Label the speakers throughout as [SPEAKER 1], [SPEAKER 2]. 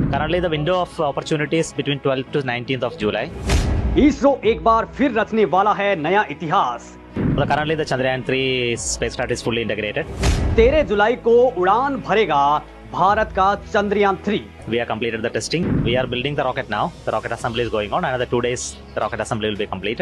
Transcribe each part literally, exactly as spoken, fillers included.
[SPEAKER 1] Currently, the window of opportunity is between twelfth to nineteenth of July.
[SPEAKER 2] ISRO एक बार फिर रचने वाला है नया इतिहास।
[SPEAKER 1] So currently, the Chandrayaan three spacecraft is fully integrated.
[SPEAKER 2] तेरह जुलाई को उड़ान भरेगा भारत का Chandrayaan three.
[SPEAKER 1] We have completed the testing. We are building the rocket now. The rocket assembly is going on. Another two days, the rocket assembly will be completed.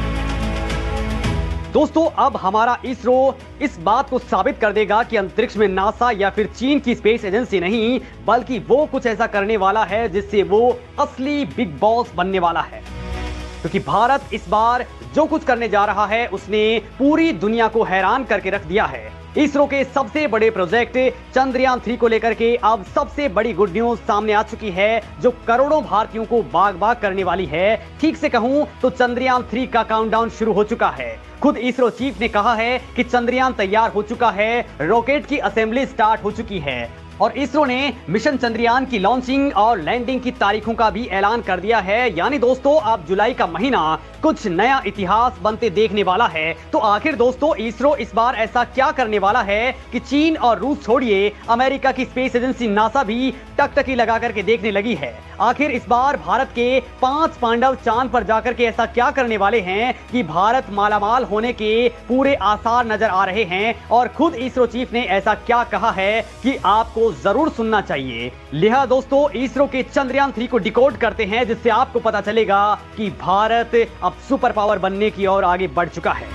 [SPEAKER 2] दोस्तों, अब हमारा इसरो इस बात को साबित कर देगा कि अंतरिक्ष में नासा या फिर चीन की स्पेस एजेंसी नहीं, बल्कि वो कुछ ऐसा करने वाला है जिससे वो असली बिग बॉस बनने वाला है। क्योंकि भारत इस बार जो कुछ करने जा रहा है उसने पूरी दुनिया को हैरान करके रख दिया है। इसरो के सबसे बड़े प्रोजेक्ट चंद्रयान थ्री को लेकर के अब सबसे बड़ी गुड न्यूज सामने आ चुकी है, जो करोड़ों भारतीयों को बाग बाग करने वाली है। ठीक से कहूं तो चंद्रयान थ्री का काउंटडाउन शुरू हो चुका है। खुद इसरो चीफ ने कहा है कि चंद्रयान तैयार हो चुका है, रॉकेट की असेंबली स्टार्ट हो चुकी है और इसरो ने मिशन चंद्रयान की लॉन्चिंग और लैंडिंग की तारीखों का भी ऐलान कर दिया है। यानी दोस्तों, अब जुलाई का महीना कुछ नया इतिहास बनते देखने वाला है। तो आखिर दोस्तों, इसरो इस बार ऐसा क्या करने वाला है कि चीन और रूस छोड़िए, अमेरिका की स्पेस एजेंसी नासा भी टकटकी लगा करके देखने लगी है। आखिर इस बार भारत के पांच पांडव चांद पर जाकर के ऐसा क्या करने वाले हैं कि भारत मालामाल होने के पूरे आसार नजर आ रहे हैं। और खुद इसरो चीफ ने ऐसा क्या कहा है कि आपको जरूर सुनना चाहिए। लिहाजा दोस्तों, इसरो के चंद्रयान थ्री को डिकोड करते हैं, जिससे आपको पता चलेगा कि भारत अब सुपर पावर बनने की ओर आगे बढ़ चुका है।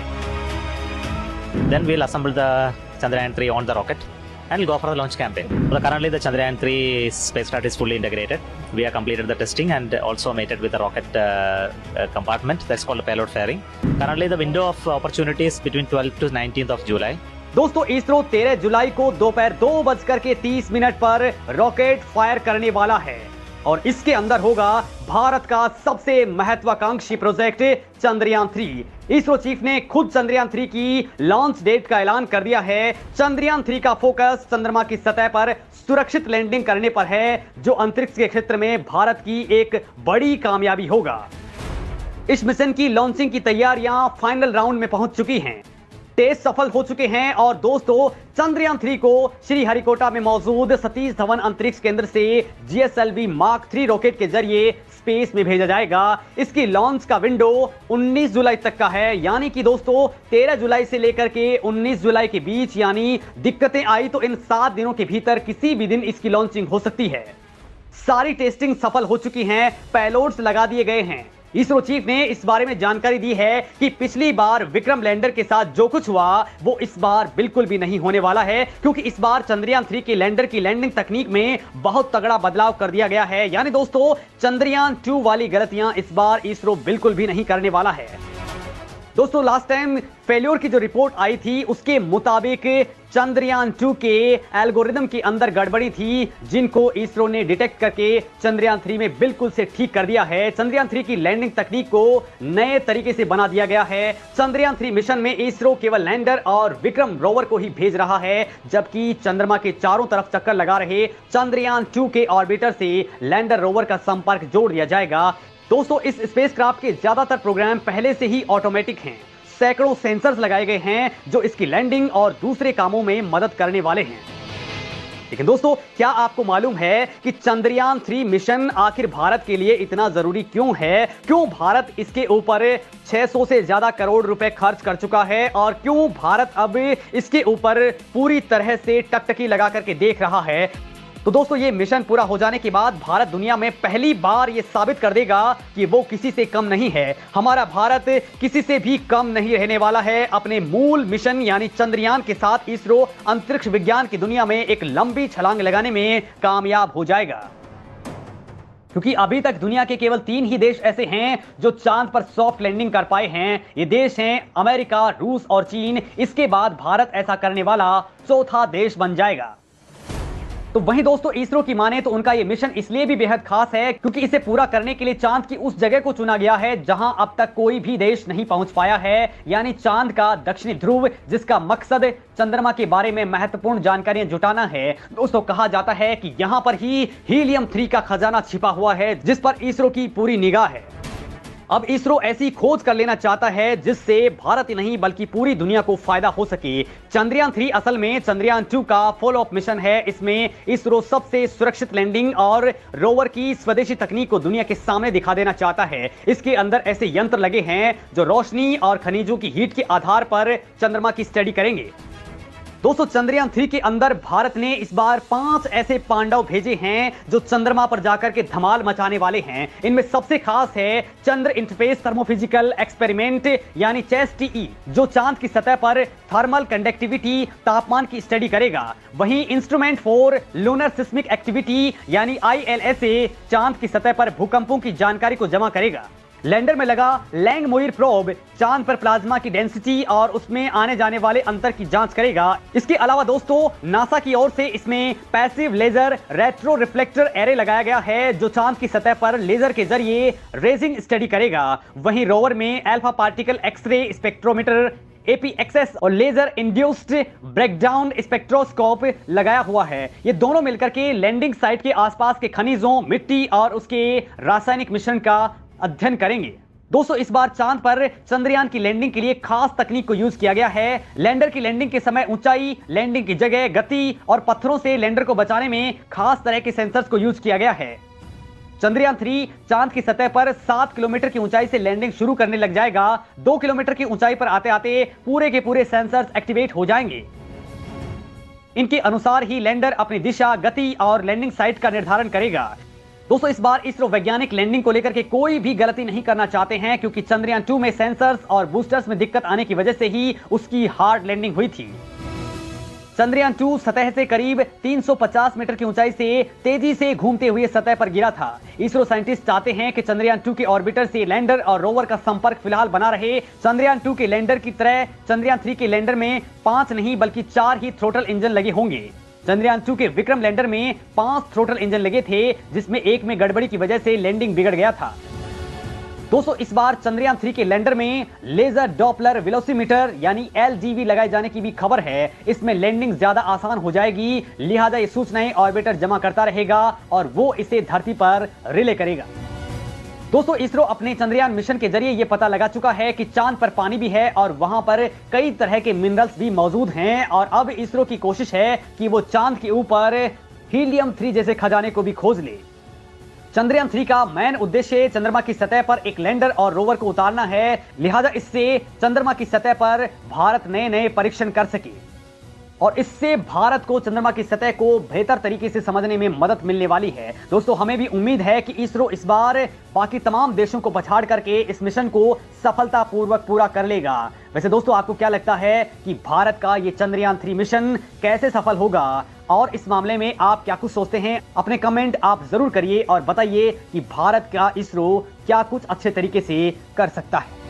[SPEAKER 1] Then we'll assemble the Chandrayaan three on the rocket and we'll go for the launch campaign. So currently, the Chandrayaan three spacecraft is fully integrated. We have completed the testing and also mated with the rocket uh, uh, compartment. That's called the payload fairing. Currently, the window of opportunity is between twelfth to nineteenth of July.
[SPEAKER 2] दोस्तों, इसरो तेरह जुलाई को दोपहर दो बजकर के तीस minute पर rocket fire करने वाला है और इसके अंदर होगा भारत का सबसे महत्वाकांक्षी project Chandrayaan three. ISRO chief ने खुद चंद्रयान थ्री की लॉन्च डेट का ऐलान कर दिया है। चंद्रयान थ्री का फोकस चंद्रमा की सतह पर सुरक्षित लैंडिंग करने पर है, जो अंतरिक्ष के क्षेत्र में भारत की एक बड़ी कामयाबी होगा। इस मिशन की लॉन्चिंग की तैयारियां फाइनल राउंड में पहुंच चुकी हैं, टेस्ट सफल हो चुके हैं और दोस्तों, चंद्रयान थ्री को श्रीहरिकोटा में मौजूद सतीश धवन अंतरिक्ष केंद्र से जीएसएलवी मार्क थ्री रॉकेट के जरिए स्पेस में भेजा जाएगा। इसकी लॉन्च का विंडो उन्नीस जुलाई तक का है। यानी कि दोस्तों, तेरह जुलाई से लेकर के उन्नीस जुलाई के बीच, यानी दिक्कतें आई तो इन सात दिनों के भीतर किसी भी दिन इसकी लॉन्चिंग हो सकती है। सारी टेस्टिंग सफल हो चुकी हैं, पेलोड्स लगा दिए गए हैं। इसरो चीफ ने इस बारे में जानकारी दी है कि पिछली बार विक्रम लैंडर के साथ जो कुछ हुआ वो इस बार बिल्कुल भी नहीं होने वाला है, क्योंकि इस बार चंद्रयान थ्री के लैंडर की लैंडिंग तकनीक में बहुत तगड़ा बदलाव कर दिया गया है। यानी दोस्तों, चंद्रयान टू वाली गलतियां इस बार इसरो बिल्कुल भी नहीं करने वाला है। दोस्तों, लास्ट टाइम फेल्योर की जो रिपोर्ट आई थी उसके मुताबिक चंद्रयान टू के एल्गोरिदम के अंदर गड़बड़ी थी, जिनको इसरो ने डिटेक्ट करके चंद्रयान थ्री में बिल्कुल से ठीक कर दिया है। चंद्रयान थ्री की लैंडिंग तकनीक को नए तरीके से बना दिया गया है। चंद्रयान थ्री मिशन में इसरो केवल लैंडर और विक्रम रोवर को ही भेज रहा है, जबकि चंद्रमा के चारों तरफ चक्कर लगा रहे चंद्रयान टू के ऑर्बिटर से लैंडर रोवर का संपर्क जोड़ दिया जाएगा। दोस्तों, इस स्पेसक्राफ्ट के ज्यादातर प्रोग्राम पहले से ही ऑटोमेटिक हैं। सैकड़ों सेंसर्स लगाए गए हैं जो इसकी लैंडिंग और दूसरे कामों में मदद करने वाले हैं। लेकिन दोस्तों, क्या आपको मालूम है कि चंद्रयान थ्री मिशन आखिर भारत के लिए इतना जरूरी क्यों है? क्यों भारत इसके ऊपर छह सौ से ज्यादा करोड़ रुपए खर्च कर चुका है और क्यों भारत अब इसके ऊपर पूरी तरह से टकटकी लगा करके देख रहा है? तो दोस्तों, ये मिशन पूरा हो जाने के बाद भारत दुनिया में पहली बार ये साबित कर देगा कि वो किसी से कम नहीं है। हमारा भारत किसी से भी कम नहीं रहने वाला है। अपने मूल मिशन यानी चंद्रयान के साथ इसरो अंतरिक्ष विज्ञान की दुनिया में एक लंबी छलांग लगाने में कामयाब हो जाएगा। क्योंकि अभी तक दुनिया के केवल तीन ही देश ऐसे हैं जो चांद पर सॉफ्ट लैंडिंग कर पाए हैं। ये देश हैं अमेरिका, रूस और चीन। इसके बाद भारत ऐसा करने वाला चौथा देश बन जाएगा। तो वहीं दोस्तों, इसरो की माने तो उनका ये मिशन इसलिए भी बेहद खास है क्योंकि इसे पूरा करने के लिए चांद की उस जगह को चुना गया है जहां अब तक कोई भी देश नहीं पहुंच पाया है, यानी चांद का दक्षिणी ध्रुव, जिसका मकसद चंद्रमा के बारे में महत्वपूर्ण जानकारियां जुटाना है। दोस्तों, कहा जाता है कि यहां पर ही हीलियम थ्री का खजाना छिपा हुआ है, जिस पर इसरो की पूरी निगाह है। अब इसरो ऐसी खोज कर लेना चाहता है जिससे भारत ही नहीं बल्कि पूरी दुनिया को फायदा हो सके। चंद्रयान थ्री असल में चंद्रयान टू का फॉलो अप मिशन है। इसमें इसरो सबसे सुरक्षित लैंडिंग और रोवर की स्वदेशी तकनीक को दुनिया के सामने दिखा देना चाहता है। इसके अंदर ऐसे यंत्र लगे हैं जो रोशनी और खनिजों की हीट के आधार पर चंद्रमा की स्टडी करेंगे। दोस्तों, चंद्रयान थ्री के अंदर भारत ने इस बार पांच ऐसे पांडव भेजे हैं जो चंद्रमा पर जाकर के धमाल मचाने वाले हैं। इनमें सबसे खास है चंद्र इंटरफेस थर्मोफिजिकल एक्सपेरिमेंट यानी चेस-टी-ई, जो चांद की सतह पर थर्मल कंडक्टिविटी तापमान की स्टडी करेगा। वहीं instrument for lunar seismic activity यानी आई एल एस ए चांद की सतह पर भूकंपों की जानकारी को जमा करेगा। लैंडर में लगा लैंगमुइर प्रोब चांद पर प्लाज्मा की डेंसिटी और उसमें आने जाने वाले अंतर की जांच करेगा। इसके अलावा दोस्तों, नासा की ओर से इसमें passive laser retro reflector array लगाया गया है जो चांद की सतह पर लेजर के जरिए रेजिंग स्टडी करेगा। वहीं रोवर में alpha particle x ray spectrometer A P X S और लेजर इंड्यूस्ड ब्रेकडाउन स्पेक्ट्रोस्कोप लगाया हुआ है। ये दोनों मिलकर के लैंडिंग साइट के आसपास के खनिजों, मिट्टी और उसके रासायनिक मिश्रण का अध्ययन करेंगे। दोस्तों, इस बार चांद पर चंद्रयान की लैंडिंग के लिए खास तकनीक को यूज किया गया है। लैंडर की लैंडिंग के समय ऊंचाई, लैंडिंग की जगह, गति और पत्थरों से लैंडर को बचाने में खास तरह के सेंसर्स को यूज किया गया है। चंद्रयान थ्री चांद की सतह पर सात किलोमीटर की ऊंचाई से लैंडिंग शुरू करने लग जाएगा। दो किलोमीटर की ऊंचाई पर आते आते पूरे के पूरे सेंसर्स एक्टिवेट हो जाएंगे। इनके अनुसार ही लैंडर अपनी दिशा, गति और लैंडिंग साइट का निर्धारण करेगा। दोस्तों, इस बार इसरो वैज्ञानिक लैंडिंग को लेकर के कोई भी गलती नहीं करना चाहते हैं क्योंकि चंद्रयान टू में सेंसर्स और बूस्टर्स में दिक्कत आने की वजह से ही उसकी हार्ड लैंडिंग हुई थी। चंद्रयान टू सतह से करीब तीन सौ पचास मीटर की ऊंचाई से तेजी से घूमते हुए सतह पर गिरा था। इसरो साइंटिस्ट चाहते हैं कि चंद्रयान टू के ऑर्बिटर से लैंडर और रोवर का संपर्क फिलहाल बना रहे। चंद्रयान टू के लैंडर की तरह चंद्रयान थ्री के लैंडर में पांच नहीं बल्कि चार ही थ्रोटल इंजन लगे होंगे। चंद्रयान टू के विक्रम लैंडर में पांच थ्रोटल इंजन लगे थे जिसमें एक में गड़बड़ी की वजह से लैंडिंग बिगड़ गया था। दोस्तों, इस बार चंद्रयान थ्री के लैंडर में लेजर डॉपलर वेलोसिमीटर यानी एल डी वी लगाए जाने की भी खबर है। इसमें लैंडिंग ज्यादा आसान हो जाएगी, लिहाजा ये सूचनाएं ऑर्बिटर जमा करता रहेगा और वो इसे धरती पर रिले करेगा। दोस्तों, इसरो अपने चंद्रयान मिशन के जरिए यह पता लगा चुका है कि चांद पर पानी भी है और वहां पर कई तरह के मिनरल्स भी मौजूद हैं और अब इसरो की कोशिश है कि वो चांद के ऊपर हीलियम थ्री जैसे खजाने को भी खोज ले। चंद्रयान थ्री का मेन उद्देश्य चंद्रमा की सतह पर एक लैंडर और रोवर को उतारना है, लिहाजा इससे चंद्रमा की सतह पर भारत नए नए परीक्षण कर सके और इससे भारत को चंद्रमा की सतह को बेहतर तरीके से समझने में मदद मिलने वाली है। दोस्तों, हमें भी उम्मीद है कि इसरो इस बार बाकी तमाम देशों को पछाड़ करके इस मिशन को सफलतापूर्वक पूरा कर लेगा। वैसे दोस्तों, आपको क्या लगता है कि भारत का ये चंद्रयान थ्री मिशन कैसे सफल होगा और इस मामले में आप क्या कुछ सोचते हैं? अपने कमेंट आप जरूर करिए और बताइए कि भारत का इसरो क्या कुछ अच्छे तरीके से कर सकता है।